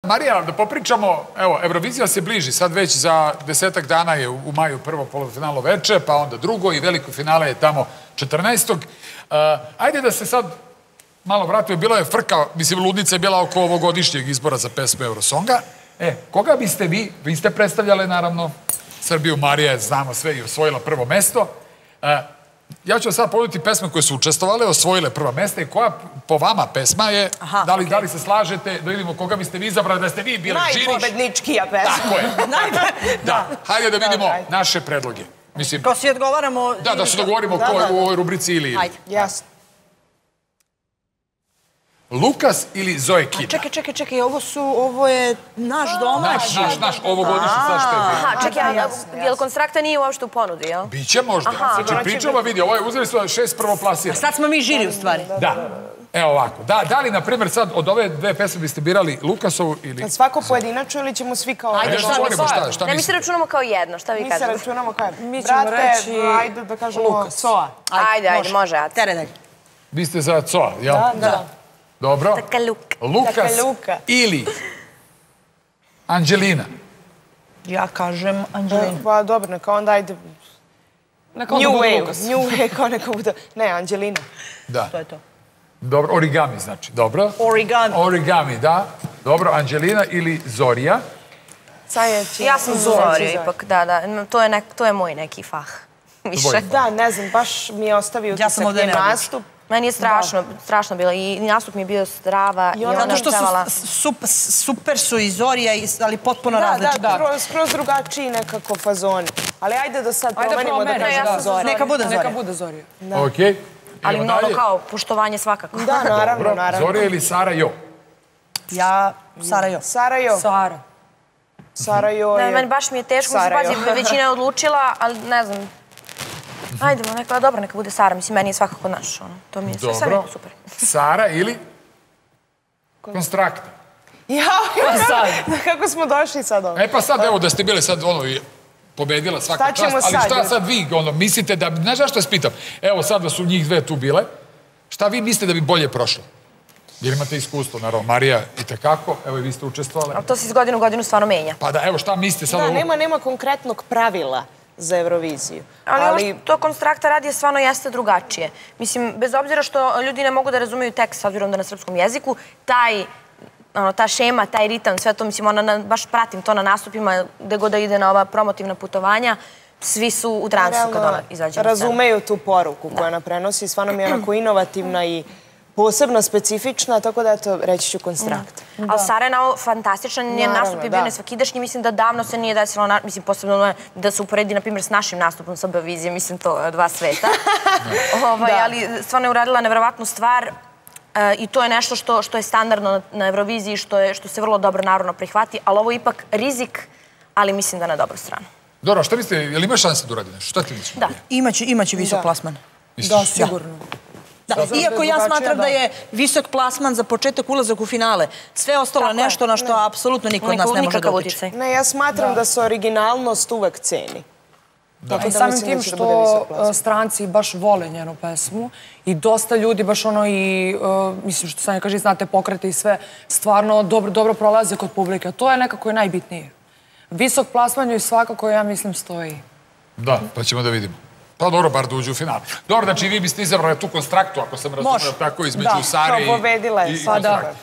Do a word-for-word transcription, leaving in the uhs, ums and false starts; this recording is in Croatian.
Marija, da popričamo, evo, Eurovizija se bliži, sad već za desetak dana je u maju prvo polufinalo veče, pa onda drugo i veliko finale je tamo četrnaestog Ajde da se sad malo vratimo, bila je frka, mislim, ludnica je bila oko ovogodišnjeg izbora za pesmu Eurosonga. E, koga biste vi, vi ste predstavljali, naravno, Srbiju, Marija je, znamo sve, i osvojila prvo mesto. Ja ću vam sad ponuditi pesme koje su učestvovale, osvojile prva mesta i koja po vama pesma je, da li se slažete, da vidimo koga biste vi izabrali, da ste vi bili žiri. Najpobedničkija pesma. Tako je. Da, hajde da vidimo naše predloge. Ko si odgovaramo... Da, da se dogovorimo u ovoj rubrici ili... Ajde. Jasno. Lukas ili Zoe Kida? Čekaj, čekaj, čekaj, ovo su, ovo je naš domaći. Naš, naš, naš, ovogodišnji sad što je bilo. Aha, čekaj, jel Konstrakta nije uopšte u ponudi, jel? Biće možda. Znači, pričamo, vidi, ovo je uzeli su šest prvoplasira. Sad smo mi žiri u stvari. Da. Evo ovako. Da li, na primjer, sad od ove dve pesme biste birali Lukasovu ili... Svako pojedinačno ili ćemo svi kao... Ajde, šta mi šta? Ne, mi se računamo kao jedno, šta vi kažete? Mi se računamo kao jedno. Mi ćemo reći... Ajde da kažemo Coa. Ajde, ajde, može. Tere dalje. Vi ste za Coa, jel? Da. Dobro. Takaluka. Lukas ili Anđelina? Ja kažem Anđelina. Pa dobro, neka onda ajde... New Wave. New Wave, kao neka bude... Ne, Anđelina. Da. To je to. Dobro, Origami znači, dobro. Origami. Origami, da. Dobro, Anđelina ili Zorija? Ja sam Zorija ipak, da, da. To je moj neki fah. Više. Da, ne znam, baš mi je ostavio utisak njen nastup. Meni je strašno, strašno bilo i nastup mi je bio strava i ona zato što su super su i Zorija, ali potpuno različiti. Da, da, skroz drugačiji nekako fazoni. Ali ajde da sad promenimo da kažemo Zorija. Neka bude Zorija. Neka bude Zorija. Okej. Ali mnogo kao poštovanje svakako. Da, naravno, naravno. Zorija ili Sara Jo? Ja, Sara Jo. Sara Jo. Sara. Sara Jo je... Meni baš mi je teško, mislim, pazi, većina je odlučila, ali ne znam. Ajdemo, neka, dobro, neka bude Sara, mislim, meni je svakako naš, ono, to mi je sve neko super. Sara ili Konstrakta? Ja, kako smo došli sad ovo? E pa sad, evo, da ste bili sad, ono, pobedila svaka čast, ali šta sad vi, ono, mislite da, znaš zašto vas pitam? Evo, sad da su njih dve tu bile, šta vi mislite da bi bolje prošlo? Jer imate iskustvo, naravno, Marija i tekako, evo i vi ste učestvovali. Ali to se iz godine u godinu stvarno menja. Pa da, evo, šta mislite sad? Da, nema konkretnog pravila za Euroviziju. Ali to Konstrakta radi stvarno jeste drugačije. Mislim, bez obzira što ljudi ne mogu da razumeju tekst, s obzirom da na srpskom jeziku, taj, ta šema, taj ritam, sve to, mislim, ona, baš pratim to na nastupima, gde god da ide na ova promotivna putovanja, svi su u transu kad ona izađe na scenu. Razumeju tu poruku koju ona prenosi, stvarno mi je onako inovativna i posebno specifična, tako da, eto, reći ću Konstrakt. Ali Sara je fantastičan, njen nastup je bio nesvakidašnji, mislim da davno se nije desilo, mislim, posebno da se uporedi, na primjer, s našim nastupom sa Eurovizije, mislim, to je dva sveta. Ali stvarno je uradila nevjerovatnu stvar i to je nešto što je standardno na Euroviziji, što se vrlo dobro narodno prihvati, ali ovo je ipak rizik, ali mislim da na dobru stranu. Dobro, šta mislite, je li ima šanse da uradi nešto? Šta ti misliš? Da. Imaće visok plasman. Da, sigurno. Iako ja smatram da je visok plasman za početak ulazak u finale. Sve ostalo nešto na što apsolutno niko od nas ne može da utiče. Ne, ja smatram da se originalnost uvek ceni. I samim tim što stranci baš vole njenu pesmu i dosta ljudi baš ono i, mislim što Sanja kaže, znate pokrete i sve, stvarno dobro prolaze kod publike. To je nekako najbitnije. Visok plasman joj svakako, ja mislim, stoji. Da, pa ćemo da vidimo. Pa dobro, bar da uđe u final. Dobro, znači vi biste izabrali tu Konstraktu, ako sam razumio tako, između Sare i Konstrakta.